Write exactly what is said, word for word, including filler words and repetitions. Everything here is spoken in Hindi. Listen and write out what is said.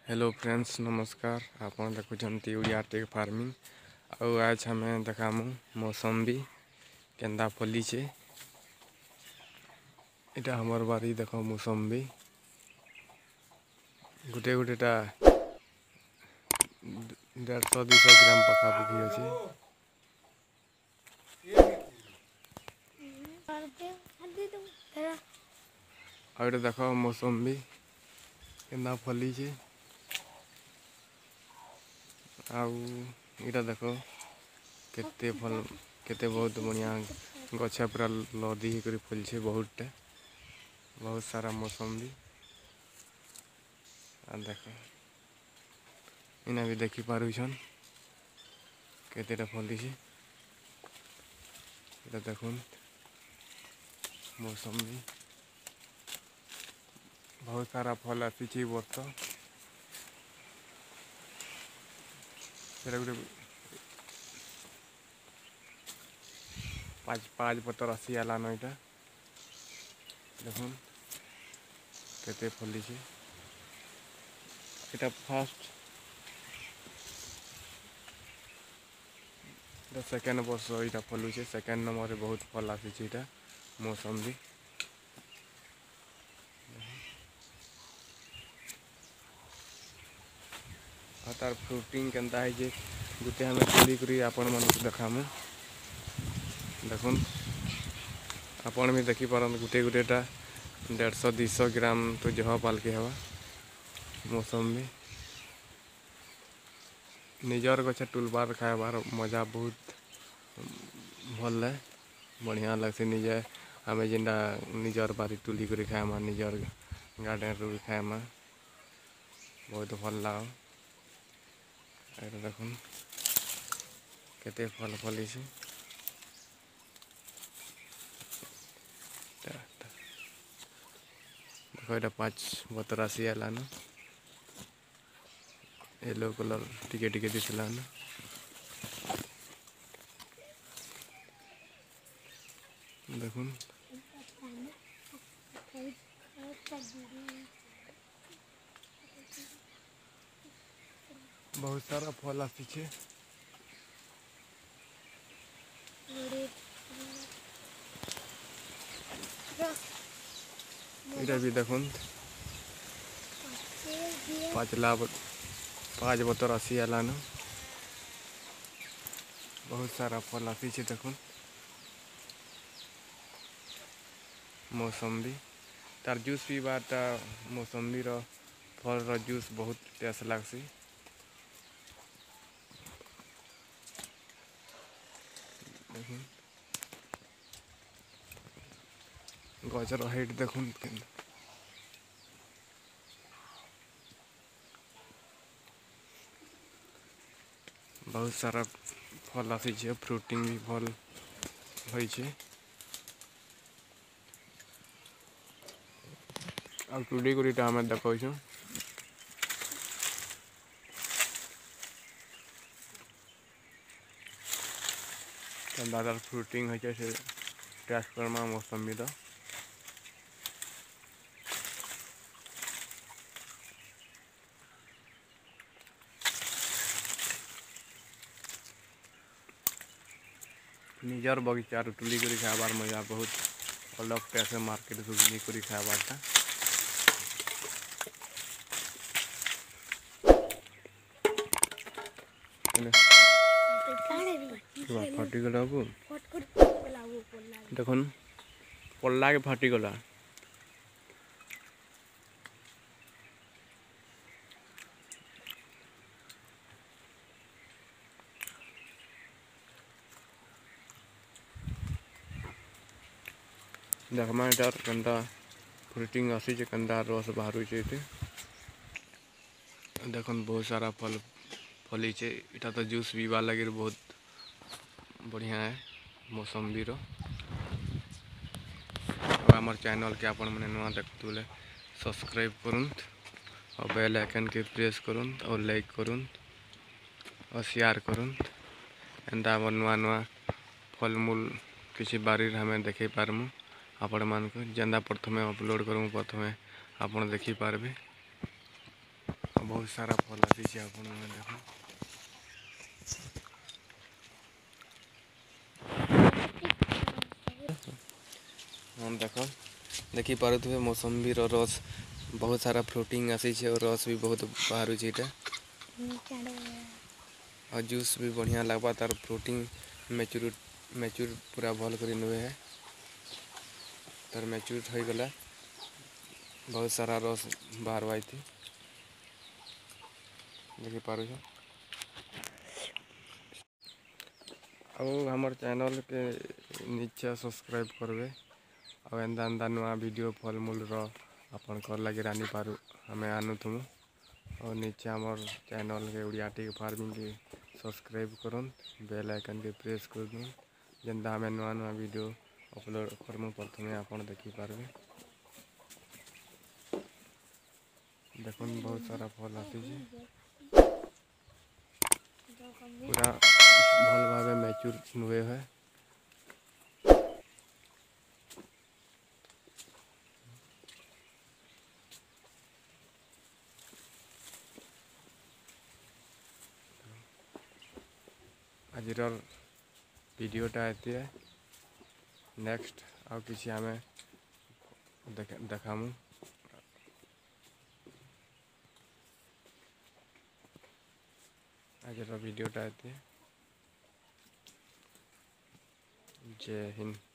हेलो फ्रेंड्स नमस्कार आपन देखुछंती उड़िया टेक फार्मिंग आउ आज हमें देखामु मौसम्बी केंदा फली छे। इटा हमर बारी देखो मौसम्बी गुटे गुटेटा डेढ़ सौ दो सौ ग्राम पखापुखी अच्छे। और देखो मौसम्बी केंदा फली छे। आउ इटा देखो केते फल केते बहुत बढ़िया गछा पूरा लदी कर फल छे। बहुत बहुत सारा मौसम्बी आ देखो इना भी देखी पारुछन केतेटा फली छे। इटा देखुन मौसम्बी बहुत सारा फल आसी वर्ष पाँच पाँच पतर आसी आलान इटा देखुन केते फली छे। इटा फास्ट सेकेंड वर्ष इटा फलू छे। सेकेंड नंबर बहुत फल आसी छे इटा मौसम्बी। और तार फ्रूटिंग केनता है जे गुटे हमें तोली करी आपण मन को देखामु। देखुन आपण भी देखी पारन गुटे गुटेटा डेढ़ सौ दो सौ ग्राम तो जह पाल के हवा मौसम्बी निजर गछ टुलबार खाइबार मजा बहुत भल है बढ़िया लगसे। निजे आम जेनटा निजर बारी तुली कर खाएमा निजर गार्डन रू खाएमा बहुत भल लगा। देखुन केते फल फली छे। देखो इटा पाँच बतर आसी आलान येलो कलर टिके टिके दिसलान। देखुन बहुत सारा फल आसी छे। इटा भी देखुन पाँच लाभ पाँच बतर आसी आलान बहुत सारा फल आसी छे। देखुन मौसम्बी तार जूस पीबार ता मौसम्बी रो फल रो जूस बहुत टेस्ट लागसी। देखुन गजर हाइट देखुन बहुत सारा फल आसी छे। फ्रूटिंग भी फल होई छे। अब टुडी गुरीटा हमें देखो छो दादा फ्रूटिंग होय छे से टेस्ट करमा मौसम्बी दा निजर बगीचा टुली करी खाबार मजा बहुत अलग पैसे मार्केट टुली करी खाबार था। फाटी गला देखुन पल्ला के फाटी गला। देखमा इटार कंदा फ्रूटिंग आसी छे कंदा रस बाहर छे। देखुन बहुत सारा फल फली छे। इटा तो जूस पीवा लगे बहुत बढ़िया है मौसम्बी रो। हमार चैनल के आपण मैंने नुआ देखते सब्सक्राइब करुन और बेल आइकन के प्रेस करुन और लाइक करुन और शेयर करुन एंता नुआ नुआ फल मूल किसी बारी हमें देखे पारमु आपण मान को जेंदा प्रथमे अपलोड करूँ प्रथमे आपण देखी पारबे। बहुत सारा फल आसी आपण मैंने देख हम देख देखी पारे मौसम्बी रस बहुत सारा फ्लोटिंग आसी और रस भी बहुत बाहर इटा और जूस भी बढ़िया लगवा तार फ्लोटिंग मैच्योर मैच्योर पूरा भल कर नुए है तार मैच्योर हो गला बहुत सारा रस बाहर आई देखी पार हमर चैनल के नीचे सब्सक्राइब करबे और एंदा एंदा नुआ वीडियो फलमूल रन कर लगे रानी पारू हमें आनुथुमु और नीचे हमर चैनल के उड़ियाटिक फार्मिंग के सब्सक्राइब करन बेल आइकन के प्रेस कर दूँ जेंदा हमें नुआ नुआ वीडियो अपलोड करमु प्रथमे आपन देखी पारबे देखुन बहुत सारा फल आसी पूरा भल भाव मैच्योर नुए है आज वीडियोटा एति है नेक्स्ट आउ किसी आम देखामु आज वीडियोटा एति जय हिंद।